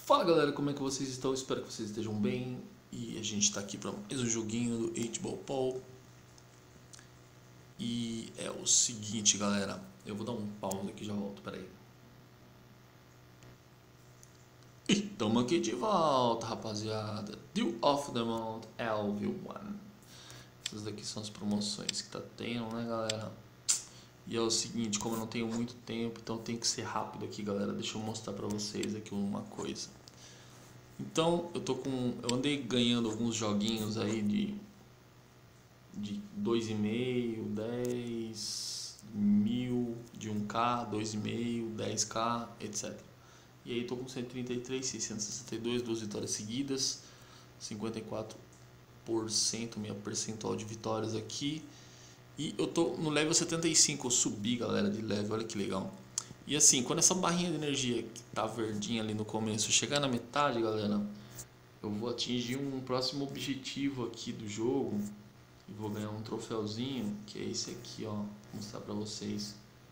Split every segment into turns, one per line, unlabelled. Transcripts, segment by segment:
Fala galera, como é que vocês estão? Espero que vocês estejam bem. E a gente está aqui para mais um joguinho do 8 Ball Pool. E é o seguinte galera, eu vou dar um pause aqui e já volto, peraí. E tamo aqui de volta, rapaziada. Dew of the Month LV1. Essas daqui são as promoções que tá tendo, né galera? E é o seguinte, como eu não tenho muito tempo, então tem que ser rápido aqui galera. Deixa eu mostrar pra vocês aqui uma coisa. Então eu andei ganhando alguns joguinhos aí de 2,5, 10 mil, de 1k, 2,5, 10k, etc. E aí tô com 133, 662, 2 vitórias seguidas, 54% minha percentual de vitórias aqui. E eu tô no level 75, eu subi galera de level, olha que legal. E assim, quando essa barrinha de energia que tá verdinha ali no começo chegar na metade, galera, eu vou atingir um próximo objetivo aqui do jogo e vou ganhar um troféuzinho, que é esse aqui, ó, vou mostrar pra vocês.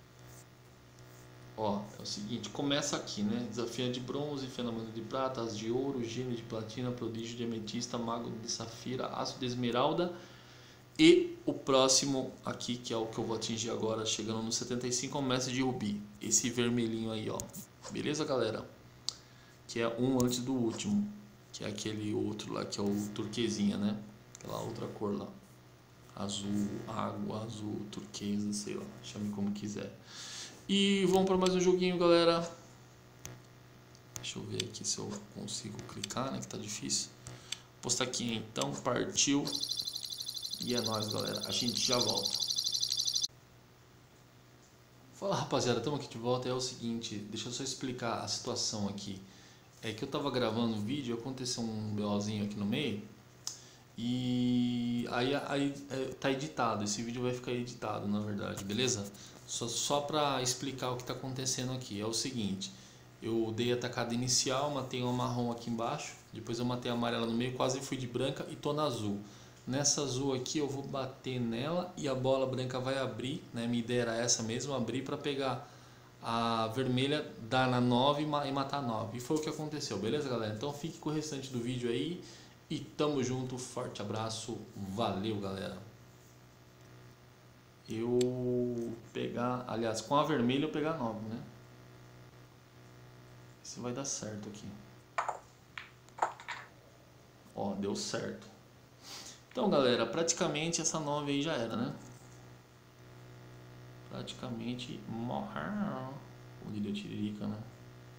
Ó, é o seguinte, começa aqui, né? Desafio de bronze, fenômeno de prata, as de ouro, gênio de platina, prodígio de ametista, mago de safira, aço de esmeralda. E o próximo aqui, que é o que eu vou atingir agora, chegando no 75, é o mestre de rubi. Esse vermelhinho aí, ó. Beleza, galera? Que é um antes do último. Que é aquele outro lá, que é o turquesinha, né? Aquela outra cor lá. Azul, água, azul, turquesa, sei lá. Chame como quiser. E vamos para mais um joguinho, galera. Deixa eu ver aqui se eu consigo clicar, né? Que tá difícil. Vou postar aqui então, partiu. E é nóis, galera. A gente já volta. Fala, rapaziada. Estamos aqui de volta. É o seguinte, deixa eu só explicar a situação aqui. É que eu tava gravando um vídeo, aconteceu um BOzinho aqui no meio. E aí tá editado. Esse vídeo vai ficar editado, na verdade, beleza? Só pra explicar o que tá acontecendo aqui. É o seguinte, eu dei a tacada inicial, matei uma marrom aqui embaixo. Depois eu matei a amarela no meio, quase fui de branca e tô na azul. Nessa azul aqui eu vou bater nela e a bola branca vai abrir, né? Minha ideia era essa mesmo, abrir para pegar a vermelha, dar na 9 e matar a 9. E foi o que aconteceu, beleza galera? Então fique com o restante do vídeo aí e tamo junto, forte abraço, valeu galera. Eu pegar, aliás, com a vermelha eu pegar a 9, né? Isso vai dar certo aqui. Ó, deu certo. Então galera, praticamente essa 9 aí já era, né? Praticamente morreu. O Líder Tiririca, né?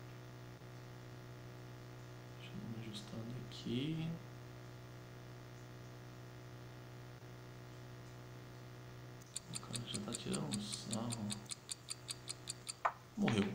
Deixa eu ir ajustando aqui. O cara já tá tirando um sarro. Morreu.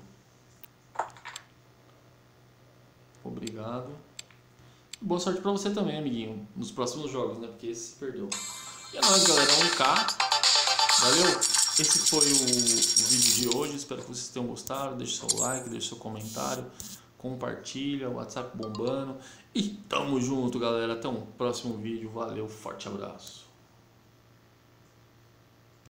Obrigado. Boa sorte pra você também, amiguinho. Nos próximos jogos, né? Porque esse se perdeu. E é nóis, galera. 1k. Valeu. Esse foi o vídeo de hoje. Espero que vocês tenham gostado. Deixe seu like, deixe seu comentário. Compartilha. O WhatsApp bombando. E tamo junto, galera. Até um próximo vídeo. Valeu. Forte abraço.